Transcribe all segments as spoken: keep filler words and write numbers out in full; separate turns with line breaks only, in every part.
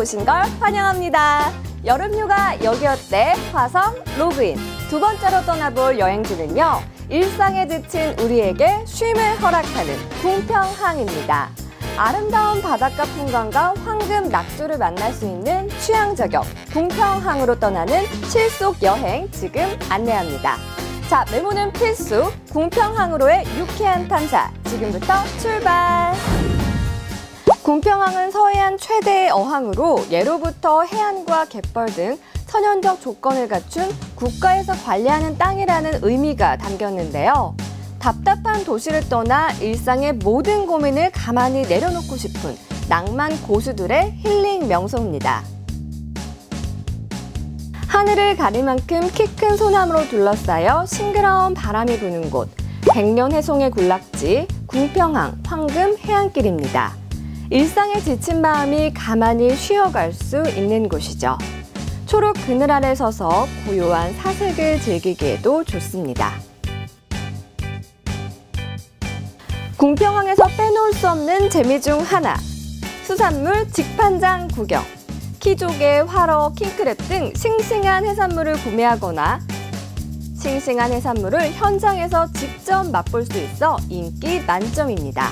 오신 걸 환영합니다. 여름휴가 여기 어때? 화성 로그인. 두 번째로 떠나볼 여행지는요. 일상에 지친 우리에게 쉼을 허락하는 궁평항입니다. 아름다운 바닷가 풍광과 황금 낙조를 만날 수 있는 취향 저격 궁평항으로 떠나는 실속 여행 지금 안내합니다. 자, 메모는 필수. 궁평항으로의 유쾌한 탐사. 지금부터 출발! 궁평항은 서해안 최대의 어항으로 예로부터 해안과 갯벌 등 천연적 조건을 갖춘 국가에서 관리하는 땅이라는 의미가 담겼는데요. 답답한 도시를 떠나 일상의 모든 고민을 가만히 내려놓고 싶은 낭만 고수들의 힐링 명소입니다. 하늘을 가릴 만큼 키 큰 소나무로 둘러싸여 싱그러운 바람이 부는 곳, 백년해송의 군락지 궁평항 황금 해안길입니다. 일상에 지친 마음이 가만히 쉬어갈 수 있는 곳이죠. 초록 그늘 아래 서서 고요한 사색을 즐기기에도 좋습니다. 궁평항에서 빼놓을 수 없는 재미 중 하나, 수산물 직판장 구경. 키조개, 활어, 킹크랩 등 싱싱한 해산물을 구매하거나 싱싱한 해산물을 현장에서 직접 맛볼 수 있어 인기 만점입니다.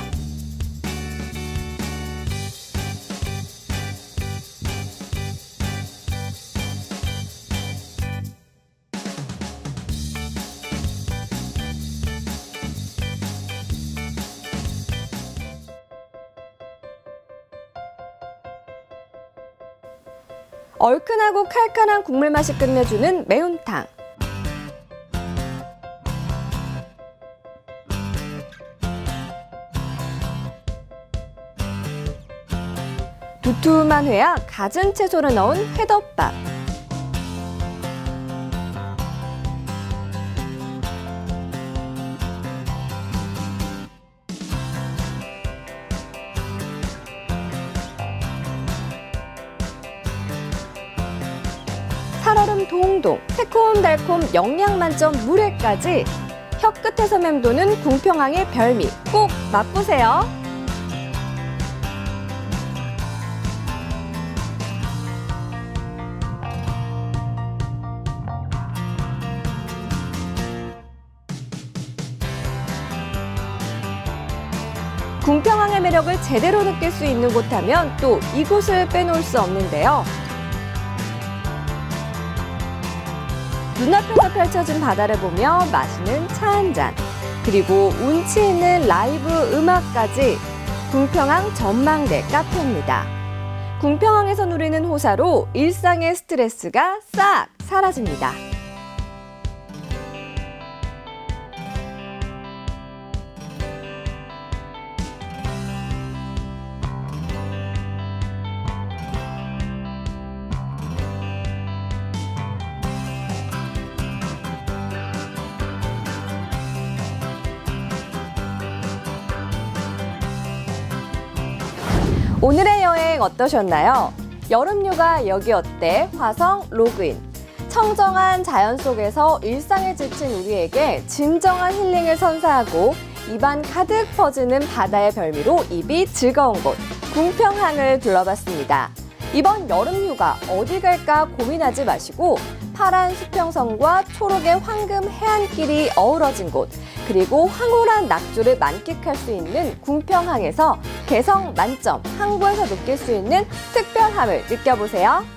얼큰하고 칼칼한 국물 맛이 끝내주는 매운탕. 두툼한 회와 갖은 채소를 넣은 회덮밥. 살얼음 동동, 새콤달콤 영양 만점 물회까지 혀끝에서 맴도는 궁평항의 별미 꼭 맛보세요. 궁평항의 매력을 제대로 느낄 수 있는 곳 하면 또 이곳을 빼놓을 수 없는데요. 눈앞에서 펼쳐진 바다를 보며 마시는 차 한 잔, 그리고 운치 있는 라이브 음악까지 궁평항 전망대 카페입니다. 궁평항에서 누리는 호사로 일상의 스트레스가 싹 사라집니다. 오늘의 여행 어떠셨나요? 여름휴가 여기 어때? 화성 로그인. 청정한 자연 속에서 일상에 지친 우리에게 진정한 힐링을 선사하고 입안 가득 퍼지는 바다의 별미로 입이 즐거운 곳 궁평항을 둘러봤습니다. 이번 여름휴가 어디 갈까 고민하지 마시고 파란 수평선과 초록의 황금 해안길이 어우러진 곳, 그리고 황홀한 낙조를 만끽할 수 있는 궁평항에서 개성 만점, 항구에서 느낄 수 있는 특별함을 느껴보세요.